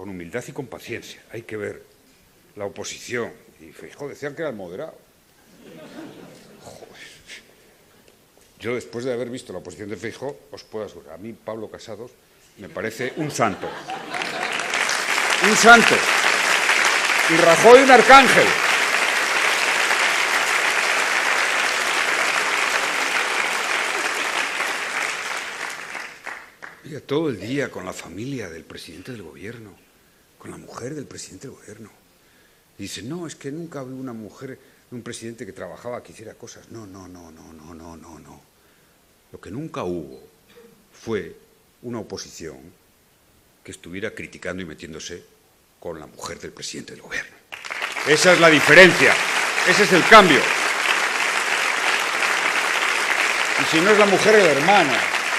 con humildad y con paciencia. Hay que ver la oposición. Y Feijóo decían que era el moderado. Joder. Yo, después de haber visto la oposición de Feijóo, os puedo asegurar, a mí Pablo Casado me parece un santo. Un santo. Y Rajoy un arcángel. Mira, todo el día con la familia del presidente del gobierno, con la mujer del presidente del gobierno. Y dice, no, es que nunca vi una mujer, un presidente que trabajaba, que hiciera cosas. No. Lo que nunca hubo fue una oposición que estuviera criticando y metiéndose con la mujer del presidente del gobierno. Esa es la diferencia, ese es el cambio. Y si no es la mujer, es la hermana.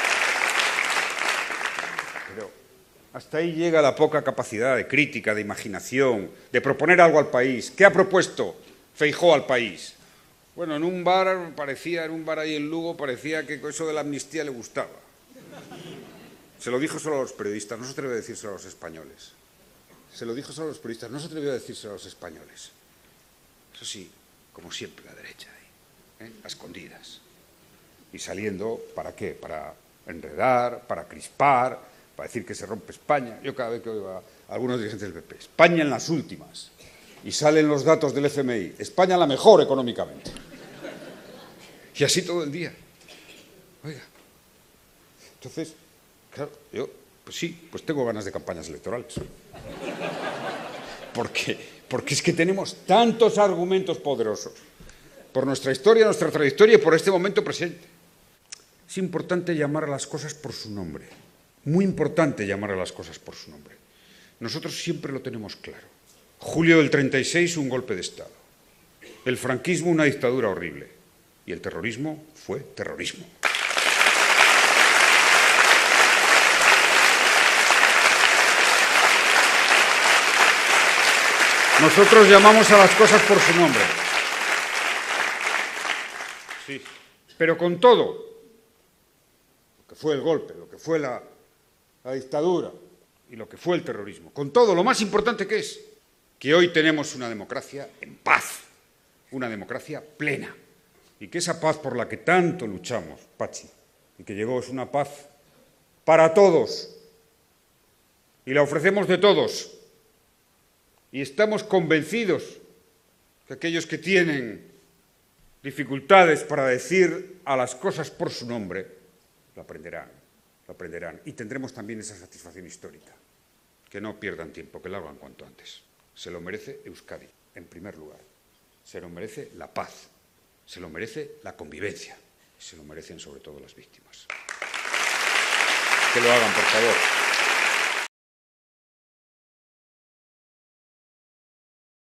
Pero hasta ahí llega la poca capacidad de crítica, de imaginación, de proponer algo al país. ¿Qué ha propuesto Feijóo al país? Bueno, en un bar ahí en Lugo, parecía que eso de la amnistía le gustaba. Se lo dijo solo a los periodistas, no se atrevió a decírselo a los españoles. Se lo dijo solo a los periodistas, no se atrevió a decírselo a los españoles. Eso sí, como siempre, la derecha ahí, a escondidas. Y saliendo, ¿para qué? Para enredar, para crispar, para decir que se rompe España. Yo cada vez que oigo a algunos dirigentes del PP, España en las últimas. Y salen los datos del FMI, España la mejor económicamente. Y así todo el día. Oiga. Entonces, claro, yo, pues sí, pues tengo ganas de campañas electorales. Porque es que tenemos tantos argumentos poderosos por nuestra historia, nuestra trayectoria y por este momento presente. Es importante llamar a las cosas por su nombre. Muy importante llamar a las cosas por su nombre. Nosotros siempre lo tenemos claro. Julio del 36, un golpe de Estado. El franquismo, una dictadura horrible. Y el terrorismo fue terrorismo. Nosotros llamamos a las cosas por su nombre. Sí, pero con todo, lo que fue el golpe, lo que fue la dictadura y lo que fue el terrorismo, con todo, lo más importante que es que hoy tenemos una democracia en paz, una democracia plena, y que esa paz por la que tanto luchamos, Pachi, y que llegó es una paz para todos, y la ofrecemos de todos, y estamos convencidos que aquellos que tienen dificultades para decir a las cosas por su nombre, lo aprenderán, y tendremos también esa satisfacción histórica, que no pierdan tiempo, que lo hagan cuanto antes. Se lo merece Euskadi, en primer lugar. Se lo merece la paz. Se lo merece la convivencia. Y se lo merecen sobre todo las víctimas. Que lo hagan, por favor.